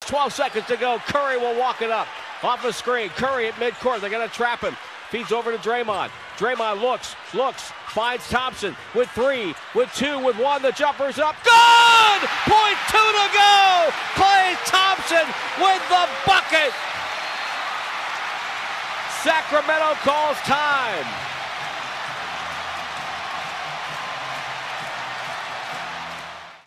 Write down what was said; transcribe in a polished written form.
12 seconds to go. Curry will walk it up. Off the screen. Curry at midcourt. They're going to trap him. Feeds over to Draymond. Draymond looks, finds Thompson with 3, with 2, with 1. The jumper's up. Good! .2 to go! Klay Thompson with the bucket! Sacramento calls time.